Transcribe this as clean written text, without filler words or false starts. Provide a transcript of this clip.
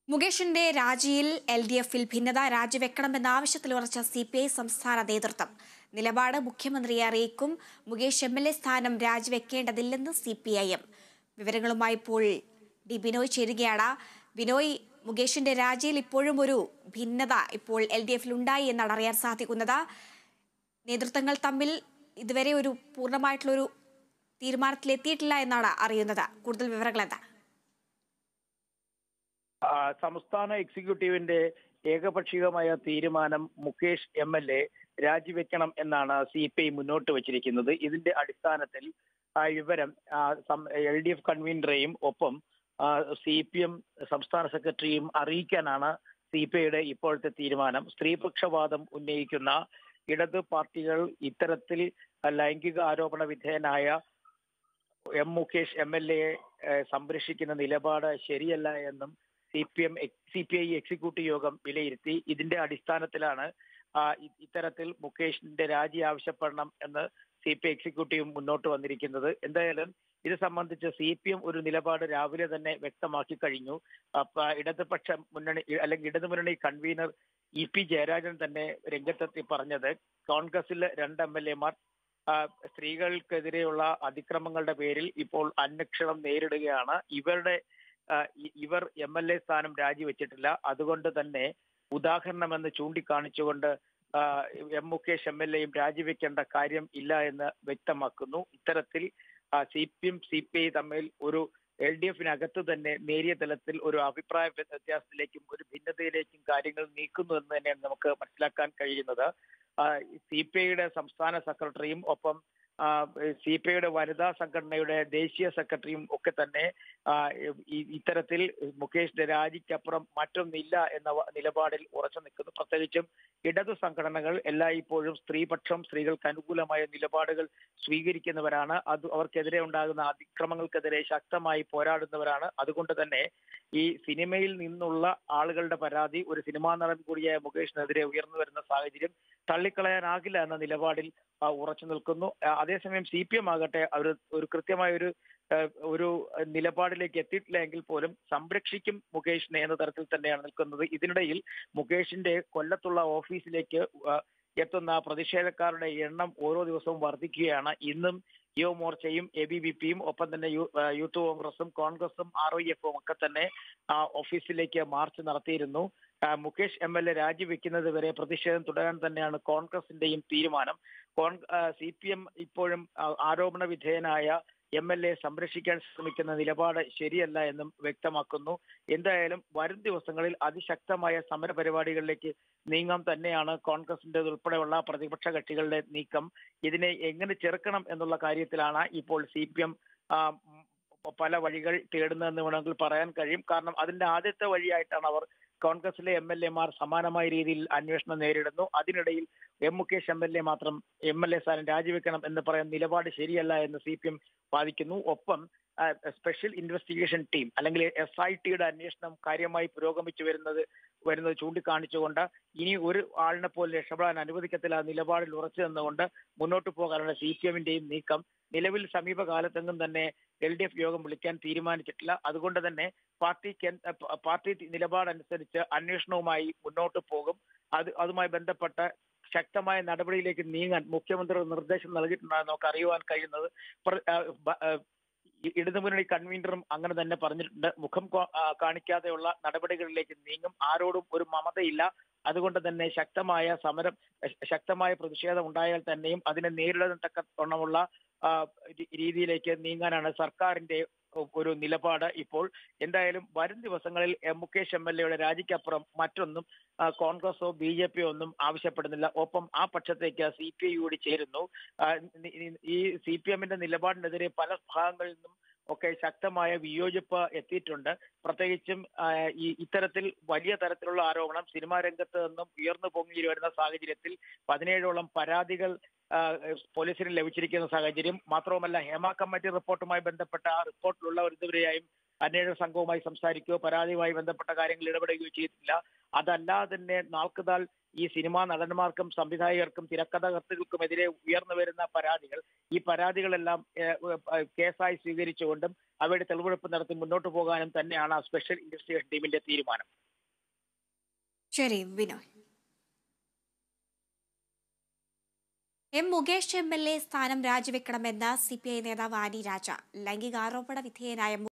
മുകേഷിന്റെ രാജിയിൽ LDF-ൽ ഭിന്നത രാജിവെക്കണമെന്ന ആവശ്യത്തിൽ ഉറച്ച CPI സംസ്ഥാന നേതൃത്വം. നിലപാട് മുഖ്യമന്ത്രിയെ അറിയിക്കും. മുകേഷ് MLA സ്ഥാനം രാജിവെക്കേണ്ടതില്ലെന്ന് CPIM. വിവരങ്ങളുമായി ഇപ്പോൾ ബിനോയ് ചേരുകയാണ്. ബിനോയ്, മുകേഷിന്റെ രാജിയിൽ ഇപ്പോഴും ഒരു ഭിന്നത ഇപ്പോൾ LDF-ൽ ഉണ്ടായി എന്നാണ് അറിയാൻ സാധിക്കുന്നത്. നേതൃത്വങ്ങൾ തമ്മിൽ ഇതുവരെ ഒരു പൂർണ്ണമായിട്ടുള്ളൊരു തീരുമാനത്തിലെത്തിയിട്ടില്ല എന്നാണ് അറിയുന്നത്. കൂടുതൽ വിവരങ്ങൾ എന്താണ്? സംസ്ഥാന എക്സിക്യൂട്ടീവിന്റെ ഏകപക്ഷീയമായ തീരുമാനം മുകേഷ് MLA രാജിവെക്കണം എന്നാണ് CPI മുന്നോട്ട് വച്ചിരിക്കുന്നത്. ഇതിന്റെ അടിസ്ഥാനത്തിൽ വിവരം LDF കൺവീനറെയും ഒപ്പം CPM സംസ്ഥാന സെക്രട്ടറിയും അറിയിക്കാനാണ് CPIയുടെ ഇപ്പോഴത്തെ തീരുമാനം. സ്ത്രീപക്ഷവാദം ഉന്നയിക്കുന്ന ഇടത് പാർട്ടികൾ ഇത്തരത്തിൽ ലൈംഗിക ആരോപണ വിധേയനായ മുകേഷ് MLA സംരക്ഷിക്കുന്ന നിലപാട് ശരിയല്ല എന്നും CPI എക്സിക്യൂട്ടീവ് യോഗം വിലയിരുത്തി. ഇതിന്റെ അടിസ്ഥാനത്തിലാണ് ഇത്തരത്തിൽ മുകേഷിന്റെ രാജി ആവശ്യപ്പെടണം എന്ന് CPI എക്സിക്യൂട്ടീവ് മുന്നോട്ട് വന്നിരിക്കുന്നത്. എന്തായാലും ഇത് സംബന്ധിച്ച് CPM ഒരു നിലപാട് രാവിലെ തന്നെ വ്യക്തമാക്കി കഴിഞ്ഞു. ഇടതുപക്ഷ മുന്നണി അല്ലെങ്കിൽ ഇടതുമുന്നണി കൺവീനർ EP ജയരാജൻ തന്നെ രംഗത്തെത്തി പറഞ്ഞത് കോൺഗ്രസിലെ 2 MLA-മാർ സ്ത്രീകൾക്കെതിരെയുള്ള അതിക്രമങ്ങളുടെ പേരിൽ ഇപ്പോൾ അന്വേഷണം നേരിടുകയാണ്. ഇവർ MLA സ്ഥാനം രാജിവെച്ചിട്ടില്ല. അതുകൊണ്ട് തന്നെ ഉദാഹരണമെന്ന് ചൂണ്ടിക്കാണിച്ചുകൊണ്ട് മുകേഷ് MLA-യും രാജിവെക്കേണ്ട കാര്യം ഇല്ല എന്ന് വ്യക്തമാക്കുന്നു. ഇത്തരത്തിൽ CPM CPI തമ്മിൽ ഒരു LDF-നകത്ത് തന്നെ നേരിയ തലത്തിൽ ഒരു അഭിപ്രായ വ്യത്യാസത്തിലേക്കും ഒരു ഭിന്നതയിലേക്കും കാര്യങ്ങൾ നീക്കുന്നു എന്ന് തന്നെയാണ് നമുക്ക് മനസ്സിലാക്കാൻ കഴിയുന്നത്. CPIയുടെ സംസ്ഥാന സെക്രട്ടറിയും ഒപ്പം CPIയുടെ വനിതാ സംഘടനയുടെ ദേശീയ സെക്രട്ടറിയും ഒക്കെ തന്നെ ഇത്തരത്തിൽ മുകേഷിന്റെ രാജിക്കപ്പുറം മറ്റൊന്നില്ല എന്ന നിലപാടിൽ ഉറച്ചു നിൽക്കുന്നു. പ്രത്യേകിച്ചും ഇടതു സംഘടനകൾ എല്ലായ്പ്പോഴും സ്ത്രീകൾക്ക് അനുകൂലമായ നിലപാടുകൾ സ്വീകരിക്കുന്നവരാണ്. അവർക്കെതിരെ ഉണ്ടാകുന്ന അതിക്രമങ്ങൾക്കെതിരെ ശക്തമായി പോരാടുന്നവരാണ്. അതുകൊണ്ട് തന്നെ ഈ സിനിമയിൽ നിന്നുള്ള ആളുകളുടെ പരാതി ഒരു സിനിമാ നടൻ കൂടിയായ മുകേഷിനെതിരെ ഉയർന്നു വരുന്ന സാഹചര്യം തള്ളിക്കളയാനാകില്ല എന്ന നിലപാടിൽ ഉറച്ചു നിൽക്കുന്നു. അതേസമയം CPM ആകട്ടെ ഒരു കൃത്യമായ ഒരു നിലപാടിലേക്ക് എത്തിയിട്ടില്ല എങ്കിൽ പോലും സംരക്ഷിക്കും മുകേഷിനെ എന്ന തരത്തിൽ തന്നെയാണ് നിൽക്കുന്നത്. ഇതിനിടയിൽ മുകേഷിന്റെ കൊല്ലത്തുള്ള ഓഫീസിലേക്ക് എത്തുന്ന പ്രതിഷേധക്കാരുടെ എണ്ണം ഓരോ ദിവസവും വർദ്ധിക്കുകയാണ്. ഇന്നും യുവമോർച്ചയും ABVP-യും ഒപ്പം തന്നെ യൂത്ത് കോൺഗ്രസും RYF-ഉം ഒക്കെ തന്നെ ഓഫീസിലേക്ക് മാർച്ച് നടത്തിയിരുന്നു. മുകേഷ് MLA രാജിവെക്കുന്നത് വരെ പ്രതിഷേധം തുടരാൻ തന്നെയാണ് കോൺഗ്രസിന്റെയും തീരുമാനം. CPM ഇപ്പോഴും ആരോപണ വിധേയനായ MLA സംരക്ഷിക്കാൻ ശ്രമിക്കുന്ന നിലപാട് ശരിയല്ല എന്നും വ്യക്തമാക്കുന്നു. എന്തായാലും വരും ദിവസങ്ങളിൽ അതിശക്തമായ സമര പരിപാടികളിലേക്ക് നീങ്ങാൻ തന്നെയാണ് കോൺഗ്രസിന്റെ ഉൾപ്പെടെയുള്ള പ്രതിപക്ഷ കക്ഷികളുടെ നീക്കം. ഇതിനെ എങ്ങനെ ചെറുക്കണം എന്നുള്ള കാര്യത്തിലാണ് ഇപ്പോൾ CPM പല വഴികൾ തേടുന്നതെന്ന് വേണമെങ്കിൽ പറയാൻ കഴിയും. കാരണം അതിന്റെ ആദ്യത്തെ വഴിയായിട്ടാണ് അവർ കോൺഗ്രസിലെ MLA-മാർ സമാനമായ രീതിയിൽ അന്വേഷണം നേരിടുന്നു. അതിനിടയിൽ മുകേഷ് MLA മാത്രം MLA സ്ഥാനം രാജിവെക്കണം എന്ന് പറയുന്ന നിലപാട് ശരിയല്ല എന്ന് CPM വാദിക്കുന്നു. ഒപ്പം സ്പെഷ്യൽ ഇൻവെസ്റ്റിഗേഷൻ ടീം അല്ലെങ്കിൽ SIT-യുടെ അന്വേഷണം കാര്യമായി പുരോഗമിച്ചു വരുന്നത് ചൂണ്ടിക്കാണിച്ചുകൊണ്ട് ഇനി ഒരു ആളിനെ പോലും രക്ഷപ്പെടാൻ അനുവദിക്കത്തില്ല നിലപാടിൽ ഉറച്ചു നിന്നുകൊണ്ട് മുന്നോട്ട് പോകാനുള്ള CPM-ന്റെയും നീക്കം. നിലവിൽ സമീപകാലത്തെങ്ങും തന്നെ LDF യോഗം വിളിക്കാൻ തീരുമാനിച്ചിട്ടില്ല. അതുകൊണ്ട് തന്നെ പാർട്ടി നിലപാടനുസരിച്ച് അന്വേഷണവുമായി മുന്നോട്ട് പോകും. അതുമായി ബന്ധപ്പെട്ട ശക്തമായ നടപടിയിലേക്ക് നീങ്ങാൻ മുഖ്യമന്ത്രി നിർദ്ദേശം നൽകിയിട്ടുണ്ടെന്ന് നമുക്ക് അറിയുവാൻ കഴിയുന്നത്. ഇടതുമുന്നണി കൺവീനറും അങ്ങനെ തന്നെ പറഞ്ഞിട്ടുണ്ട്. മുഖം കാണിക്കാതെയുള്ള നടപടികളിലേക്ക് നീങ്ങും. ആരോടും ഒരു മമതയില്ല. അതുകൊണ്ട് തന്നെ ശക്തമായ പ്രതിഷേധം ഉണ്ടായാൽ തന്നെയും അതിനെ നേരിടാൻ രീതിയിലേക്ക് നീങ്ങാനാണ് സർക്കാരിന്റെ ഒരു നിലപാട് ഇപ്പോൾ. എന്തായാലും വരും ദിവസങ്ങളിൽ മുകേഷ് MLA-യുടെ രാജിക്കപ്പുറം മറ്റൊന്നും കോൺഗ്രസോ BJP-യോ ഒന്നും ആവശ്യപ്പെടുന്നില്ല. ഒപ്പം ആ പക്ഷത്തേക്ക് CPI കൂടി ചേരുന്നു. ഈ CPM-ന്റെ നിലപാടിനെതിരെ പല ഭാഗങ്ങളിൽ നിന്നും ഒക്കെ ശക്തമായ വിയോജിപ്പ് എത്തിയിട്ടുണ്ട്. പ്രത്യേകിച്ചും ഇത്തരത്തിൽ വലിയ തരത്തിലുള്ള ആരോപണം സിനിമാ രംഗത്ത് നിന്നും ഉയർന്നു പൊങ്ങി വരുന്ന സാഹചര്യത്തിൽ 17ഓളം പരാതികൾ പോലീസിന് ലഭിച്ചിരിക്കുന്ന സാഹചര്യം. മാത്രവുമല്ല ഹേമ കമ്മിറ്റി റിപ്പോർട്ടുമായി ബന്ധപ്പെട്ട ആ റിപ്പോർട്ടിലുള്ള ഇതുവരെയായും അന്വേഷണ സംഘവുമായി സംസാരിക്കുകയോ പരാതിയുമായി ബന്ധപ്പെട്ട കാര്യങ്ങൾ ഇടപെടുകയോ ചെയ്തിട്ടില്ല. അതല്ലാതെ തന്നെ നാൾക്കുനാൾ ഈ സിനിമാ നടന്മാർക്കും സംവിധായകർക്കും തിരക്കഥാകൃത്തുക്കൾക്കുമെതിരെ ഉയർന്നു വരുന്ന പരാതികൾ, ഈ പരാതികളെല്ലാം കേസായി സ്വീകരിച്ചുകൊണ്ടും അവയുടെ തെളിവെടുപ്പ് നടത്തി മുന്നോട്ട് പോകാനും തന്നെയാണ് സ്പെഷ്യൽ ഇൻവെസ്റ്റിഗേഷൻ ടീമിന്റെ തീരുമാനം. ശരി ബിനോയ്. എം മുകേഷ് MLA സ്ഥാനം രാജിവെക്കണമെന്ന് CPI നേതാവ് ആനി രാജ. ലൈംഗികാരോപണ വിധേയനായ